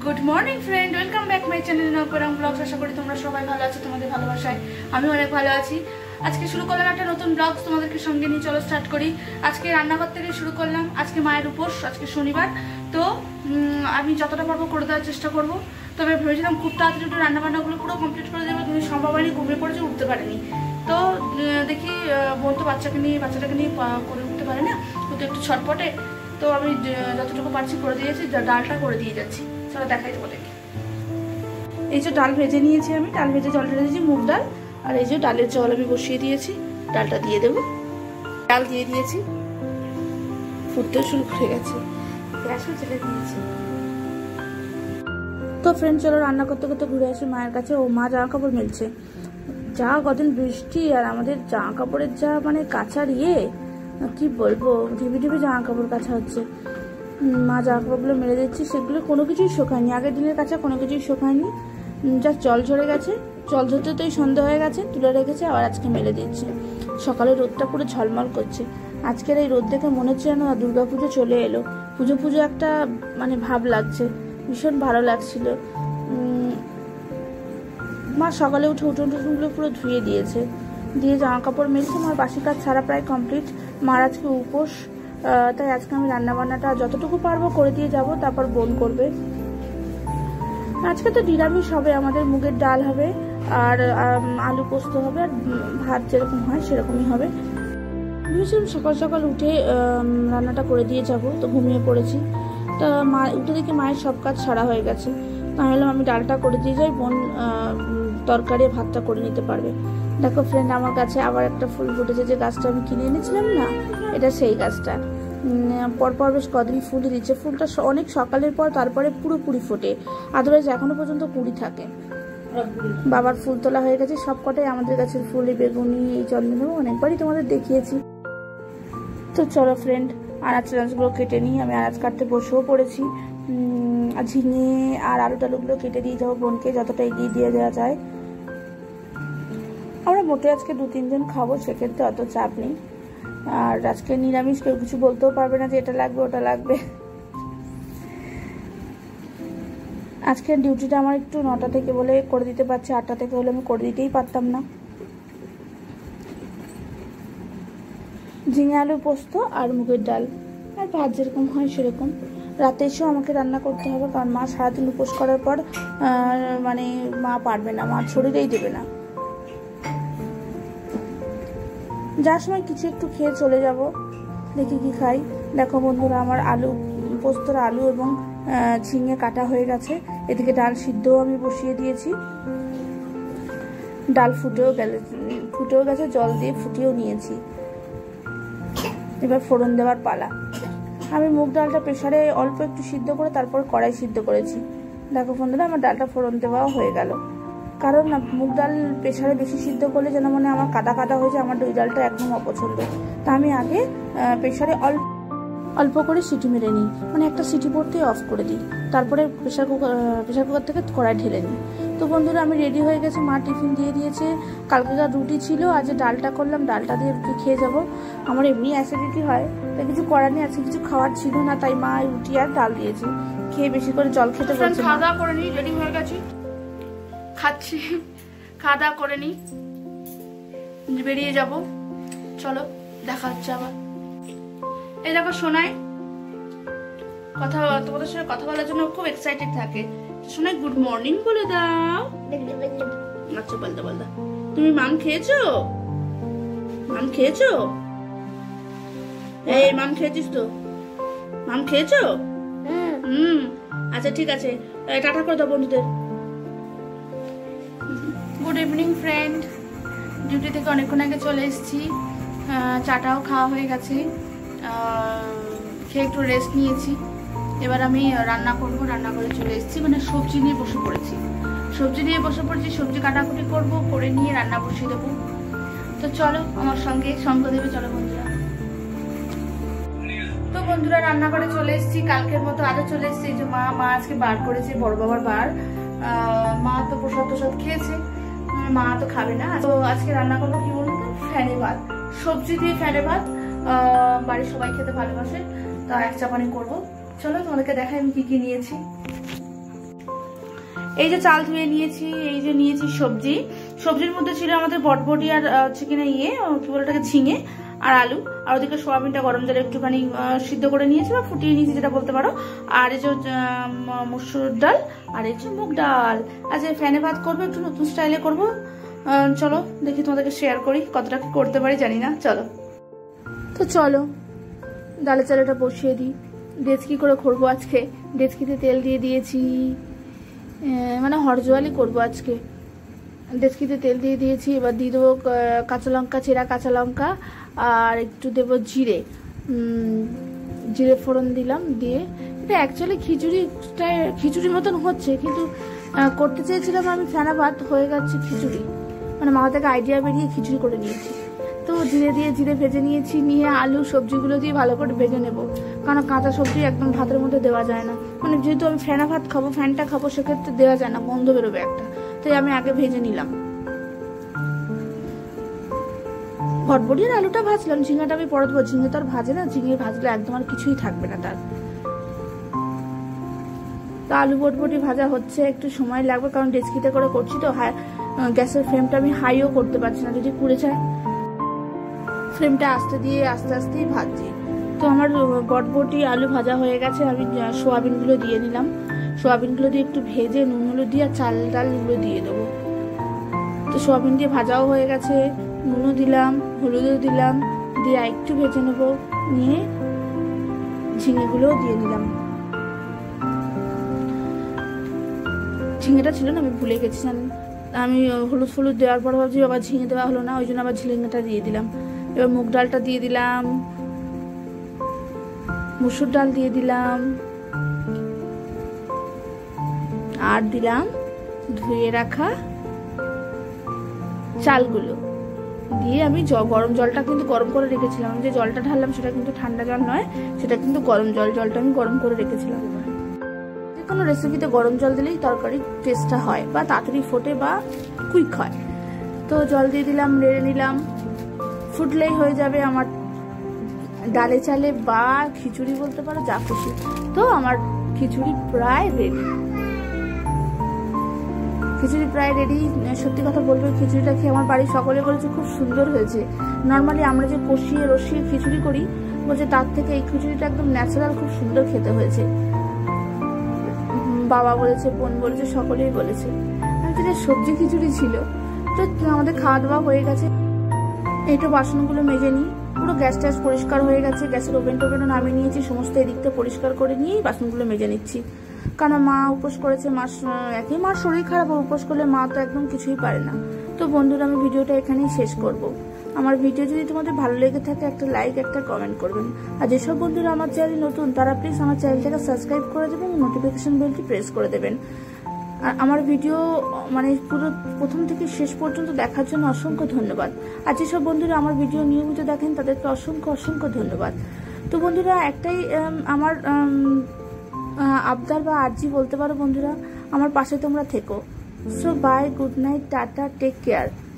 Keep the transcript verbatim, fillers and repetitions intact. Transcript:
Good morning friend, welcome back my channel Nabarang blogs. আশা করি তোমরা সবাই ভালো আছো, তোমাদের ভালোবাসায় আমি অনেক ভালো আছি। আজকে শুরু করলাম একটা নতুন ব্লগ তোমাদেরকে সঙ্গে নিয়ে, চলো স্টার্ট করি। আজকে রান্নাঘর থেকে শুরু করলাম। আজকে মায়ের উপোস, আজকে শনিবার, তো আমি যতটা পারবো করে দেওয়ার চেষ্টা করবো। তবে ভেবেছিলাম খুব তাড়াতাড়ি একটু রান্নাবান্নাগুলো পুরো কমপ্লিট করে দেবো, কিন্তু সম্ভব হয়নি, ঘুমিয়ে পড়েছে, উঠতে পারেনি। তো দেখি বোন তো বাচ্চাকে নিয়ে বাচ্চাটাকে নিয়ে করে উঠতে পারে না, তো একটু ছটপটে, তো আমি যতটুকু পারছি করে দিয়েছি, ডালটা করে দিয়ে যাচ্ছি। চলো দেখাই দেবো দেখি। এই যে ডাল ভেজে নিয়েছি আমি, ডাল ভেজে জল ঢেলে দিয়েছি, মুগ ডাল। আর এই যে ডালের জল আমি বসিয়ে দিয়েছি, ডালটা দিয়ে দেবো। ডাল দিয়ে দিয়েছি, ফুটতেও শুরু করে গেছে, গ্যাসও জ্বেলে দিয়েছি। তো ফ্রেন্ড চলো রান্না করতে করতে ঘুরে আসি মায়ের কাছে। ও মা জামা কাপড় মেলছে। যা কদিন বৃষ্টি, আর আমাদের জামা কাপড়ের যা মানে কাচার ইয়ে, কি বলবো, ঢিবি ঢিবি জামা কাপড় কাচা হচ্ছে। মা জামা কাপড়গুলো মেলে দিচ্ছি, সেগুলো কোনো কিছুই শোকায়নি, আগের দিনের কাছে কোনো কিছুই শোকায়নি, যা জল ঝরে গেছে। জল ঝরতে তোই সন্ধ্যা হয়ে গেছে, তুলে রেখেছে, আবার আজকে মেলে দিচ্ছি। সকালে রোদটা পুরো ঝলমল করছে। আজকের এই রোদ দেখে মনে হচ্ছে যেন দুর্গা পুজো চলে এলো, পুজো পুজো একটা মানে ভাব লাগছে, ভীষণ ভালো লাগছিল। মা সকালে উঠে উঠোন টুটুনগুলো পুরো ধুয়ে দিয়েছে, দিয়ে জামা কাপড় মেলছে। আমার বাসি কাজ ছাড়া প্রায় কমপ্লিট। মার আজকে উপোস, তাই আজকে আমি রান্নাবান্নাটা যতটুকু পারবো করে দিয়ে যাব, তারপর বোন করবে। আজকে তো নিরামিষ হবে, আমাদের মুগের ডাল হবে, আর আলু পোস্ত হবে, আর ভাত যেরকম হয় সেরকমই হবে। ভেবেছিলাম সকাল সকাল উঠে রান্নাটা করে দিয়ে যাব, তো ঘুমিয়ে পড়েছি। তা মা উঠে দেখি মায়ের সব কাজ সারা হয়ে গেছে। তাহলে আমি ডালটা করে দিয়ে যাই, বোন তরকারি ভাতটা করে নিতে পারবে। দেখো ফ্রেন্ড, আমার কাছে আবার একটা ফুল ফুটেছে, যে গাছটা আমি কিনে এনেছিলাম না, এটা সেই গাছটা। পরপর বেশ কদিন ফুল দিচ্ছে। ফুলটা অনেক সকালের পর তারপরে পুরোপুরি ফোটে, আদারওয়াইজ এখনো পর্যন্ত কুড়ি থাকে। বাবার ফুল তোলা হয়ে গেছে, সব কটাই আমাদের গাছের ফুল। এই বেগুনি, এই চন্দন, অনেকবারই তোমাদের দেখিয়েছি। তো চলো ফ্রেন্ড, আনাজ টানাজগুলো কেটে নিই। আমি আনাজ কাটতে বসেও পড়েছি। ঝিঙে আর আলু টালুগুলো কেটে দিয়ে যাবো বোনকে, যতটা এগিয়ে দিয়ে দেওয়া যায়। আমরা মোটে আজকে দু তিনজন খাবো, সেক্ষেত্রে অত চাপ নেই। আর আজকে নিরামিষ, কেউ কিছু বলতেও পারবে না যে এটা লাগবে ওটা লাগবে। আজকের ডিউটিটা আমার একটু নটা থেকে বলে করে দিতে পারছি, আটটা থেকে হলে আমি করে দিতেই পারতাম না। ঝিঙে আলু পোস্ত আর মুগের ডাল, আর ভাত যেরকম হয় সেরকম। রাতে এসেও আমাকে রান্না করতে হবে, কারণ মা সারাদিন উপোস করার পর মানে মা পারবে না, মা শরীরেই দেবে না। যার সময় কিছু একটু খেয়ে চলে যাব, দেখি কি খাই। দেখো বন্ধুরা, আমার আলু পোস্তর আলু এবং ঝিঙে কাটা হয়ে গেছে। এদিকে ডাল সিদ্ধও আমি বসিয়ে দিয়েছি। ডাল ফুটেও গেলে ফুটেও গেছে, জল দিয়ে ফুটিয়েও নিয়েছি। এবার ফোড়ন দেওয়ার পালা। আমি মুগ ডালটা প্রেসারে অল্প একটু সিদ্ধ করে তারপর কড়াই সিদ্ধ করেছি। দেখো বন্ধুরা, আমার ডালটা ফোড়ন দেওয়াও হয়ে গেল। কারণ না, মুগ ডাল প্রেসারে বেশি সিদ্ধ করলে যেন মানে আমার কাদা কাদা হয়ে যায়, আমার ওই ডালটা একদম অপছন্দ। তা আমি আগে প্রেসারে অল্প অল্প করে সিটি মেরে নিই, মানে একটা সিটি পড়তেই অফ করে দিই, তারপরে প্রেসার কুকার প্রেসার কুকার থেকে কড়াই ঢেলে নিই। তো বন্ধুরা, আমি রেডি হয়ে গেছি। মা টিফিন দিয়ে দিয়েছে, কালকেকার রুটি ছিল, আজ ডালটা করলাম, ডালটা দিয়ে রুটি খেয়ে যাব। আমার এমনি অ্যাসিডিটি হয়, তাই কিছু করার নেই, আজকে কিছু খাওয়ার ছিল না, তাই মা রুটি আর ডাল দিয়েছে। খেয়ে বেশি করে জল খেতে বলছে। খাওয়া দাওয়া করে নিই, রেডি হয়ে গেছি, খাচ্ছি। খাওয়া দাওয়া করে নিই, বেরিয়ে যাব। চলো দেখা হচ্ছে আবার। এই দেখো শোনাই কথা, তোমাদের সঙ্গে কথা বলার জন্য খুব এক্সাইটেড থাকে। শোনাই গুড মর্নিং বলে দাও। আচ্ছা বলতে বলতে, তুমি মাম খেয়েছো? মাম খেয়েছো? এই মাম খেয়েছিস তো? মাম খেয়েছো? হুম, আচ্ছা ঠিক আছে, টাটা করে দাও বন্ধুদের। গুড ইভিনিং ফ্রেন্ড, ডিউটি থেকে অনেকক্ষণ আগে চলে এসেছি। চাটাও খাওয়া হয়ে গেছে, খেয়ে একটু রেস্ট নিয়েছি। এবার আমি রান্না করবো, রান্না করে চলে এসেছি, মানে সবজি নিয়ে বসে পড়েছি। সবজি নিয়ে বসে পড়েছি, সবজি কাটাকুটি করবো, করে নিয়ে রান্না বসিয়ে দেবো। তো চলো আমার সঙ্গে সঙ্গ দেবে, চলো বন্ধুরা। তো বন্ধুরা, রান্না করে চলে এসেছি, কালকের মতো আজও চলে এসেছি। যে মা মা আজকে বার করেছে, বড় বাবার বার। মা তো প্রসাদ প্রসাদ খেয়েছে, মা তো খাবে না। তো আজকে রান্না করবো কি বলুন তো, ফ্যানে ভাত, সবজি দিয়ে ফ্যানে ভাত। বাড়ির সবাই খেতে ভালোবাসে, তা এক চাপানি করবো। চলো তোমাদেরকে দেখাই আমি কি কি নিয়েছি। এই যে চাল ধুয়ে নিয়েছি, এই যে নিয়েছি সবজি। সবজির মধ্যে ছিল আমাদের বটবটি আর চিকেন ইয়ে কি বলে ওটাকে ঝিঙে আর আলু, আর ওদিকে সোয়াবিনটা গরম জলে একটুখানি সিদ্ধ করে নিয়েছি বা ফুটিয়ে নিয়েছি যেটা বলতে পারো। আর এই যে মসুর ডাল আর এই যে মুগ ডাল। আজ ফ্যানে ভাত করবো, একটু নতুন স্টাইলে করবো। চলো দেখি তোমাদেরকে শেয়ার করি কতটা কি করতে পারি জানি না। চলো তো চলো ডালের চালটা বসিয়ে দিই। ডেচকি করে করবো আজকে, ডেচকিতে তেল দিয়ে দিয়েছি, মানে হরজোয়ালি করবো আজকে। ডেচকিতে তেল দিয়ে দিয়েছি, এবার দিয়ে দেবো কাঁচা লঙ্কা, চেরা কাঁচা লঙ্কা, আর একটু দেবো জিরে, জিরে ফোড়ন দিলাম। দিয়ে এটা অ্যাকচুয়ালি খিচুড়িটা খিচুড়ির মতন হচ্ছে, কিন্তু করতে চেয়েছিলাম আমি ফেনা ভাত, হয়ে গেছে খিচুড়ি, মানে মাথা থেকে আইডিয়া বেরিয়ে খিচুড়ি করে নিয়েছি। তো জিরে দিয়ে জিরে ভেজে নিয়েছি, নিয়ে আলু সবজিগুলো দিয়ে ভালো করে ভেজে নেবো, কারণ কাঁচা সবজি একদম ভাতের মধ্যে দেওয়া যায় না, মানে যেহেতু আমি ফেনা ভাত খাবো, ফ্যানটা খাবো, সেক্ষেত্রে দেওয়া যায় না, গন্ধ বেরোবে একটা, তাই আমি আগে ভেজে নিলাম। বটবটি আর আলুটা ভাজলাম, ঝিঙেটা আমি পরে দেবো, ঝিঙে তো আর ভাজে না, ঝিঙে ভাজলে একদম আর কিছুই থাকবে না তার। তো আলু বটবটি ভাজা হচ্ছে, একটু সময় লাগবে কারণ ডেচকিতে করে করছি তো, হাই গ্যাসের ফ্লেমটা আমি হাইও করতে পারছি না, যদি পুড়ে যায়। ফ্লেমটা আস্তে দিয়ে আস্তে আস্তেই ভাজছি। তো আমার বটবটি আলু ভাজা হয়ে গেছে, আমি সোয়াবিনগুলো দিয়ে নিলাম। সোয়াবিনগুলো দিয়ে একটু ভেজে নুন হলুদ দিয়ে চাল ডালগুলো দিয়ে দেবো। তো সোয়াবিন দিয়ে ভাজাও হয়ে গেছে, নুনও দিলাম, হলুদও দিলাম, দিয়ে একটু ভেজে নেবো, নিয়ে ঝিঙেগুলোও দিয়ে নিলাম। ঝিঙেটা ছিল না, আমি ভুলে গেছি, আমি হলুদ ফলুদ দেওয়ার পর ভাবছি আবার ঝিঙে দেওয়া হলো না, ওই জন্য আবার ঝিঙেটা দিয়ে দিলাম। এবার মুগ ডালটা দিয়ে দিলাম, মসুর ডাল দিয়ে দিলাম, আর দিলাম ধুয়ে রাখা চালগুলো দিয়ে আমি গরম জলটা কিন্তু গরম করে রেখেছিলাম। আমি যে জলটা ঢাললাম সেটা কিন্তু ঠান্ডা জল নয়, সেটা কিন্তু গরম জল, জলটা আমি গরম করে রেখেছিলাম। যে কোনো রেসিপিতে গরম জল দিলেই তরকারির টেস্টটা হয়, বা তাড়াতাড়ি ফোটে বা কুইক হয়। তো জল দিয়ে দিলাম, নেড়ে নিলাম, ফুটলেই হয়ে যাবে আমার ডালে চালে বা খিচুড়ি বলতে পারো, যা খুশি। তো আমার খিচুড়ি প্রায় রেডি, খিচুড়ি প্রায় রেডি। সত্যি কথা বলবো, খিচুড়িটা খেয়ে আমার বাড়ির সকলে বলেছে খুব সুন্দর হয়েছে। নর্মালি আমরা যে কষিয়ে রসিয়ে খিচুড়ি করি, বলছে তার থেকে এই খিচুড়িটা একদম ন্যাচারাল, খুব সুন্দর খেতে হয়েছে। বাবা বলেছে, বোন বলেছে, সকলেই বলেছে। আমি যেটা সবজি খিচুড়ি ছিল। তো আমাদের খাওয়া দাওয়া হয়ে গেছে, এইটা বাসনগুলো মেজে নিই। পুরো গ্যাস ট্যাস পরিষ্কার হয়ে গেছে, গ্যাসের ওভেন টোভেনও নামিয়ে নিয়েছি, সমস্ত এদিকটা পরিষ্কার করে নিয়েই বাসনগুলো মেজে নিচ্ছি। কারণ মা উপোস করেছে, মা একই মার শরীর খারাপ, উপোস করলে মা তো একদম কিছুই পারে না। তো বন্ধুরা, আমি ভিডিওটা এখানেই শেষ করব। আমার ভিডিও যদি তোমাদের ভালো লেগে থাকে, একটা লাইক, একটা কমেন্ট করবেন। আর যেসব বন্ধুরা আমার চ্যানেল নতুন, তারা প্লিজ আমার চ্যানেলটাকে সাবস্ক্রাইব করে দেবেন, নোটিফিকেশন বেলটি প্রেস করে দেবেন। আর আমার ভিডিও মানে পুরো প্রথম থেকে শেষ পর্যন্ত দেখার জন্য অসংখ্য ধন্যবাদ। আর যেসব বন্ধুরা আমার ভিডিও নিয়মিত দেখেন, তাদেরকে অসংখ্য অসংখ্য ধন্যবাদ। তো বন্ধুরা, একটাই আমার আবদার বা আর্জি বলতে পারো বন্ধুরা, আমার পাশে তোমরা থেকো। So bye, good night, tata, take care.